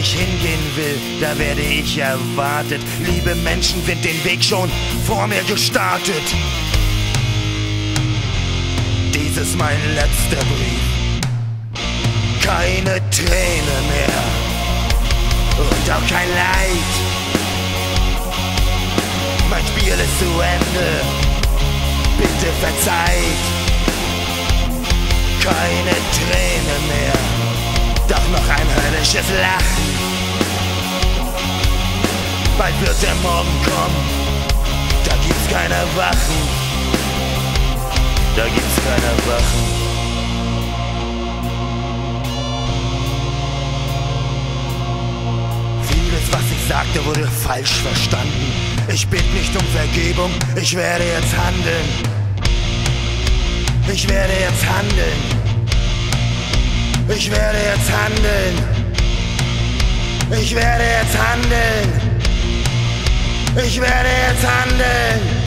ich hingehen will, da werde ich erwartet. Liebe Menschen sind den Weg schon vor mir gestartet. Dies ist mein letzter Brief. Keine Träne mehr und auch kein Leid. Mein Spiel ist zu Ende, bitte verzeiht. Keine Träne mehr, doch noch ein höllisches Lachen. Bald wird der Morgen kommen, da gibt's keine Wachen. Da gibt's keine Wachen. Vieles, was ich sagte, wurde falsch verstanden. Ich bitte nicht um Vergebung, ich werde jetzt handeln. Ich werde jetzt handeln. Ich werde jetzt handeln. Ich werde jetzt handeln. Ich werde jetzt handeln.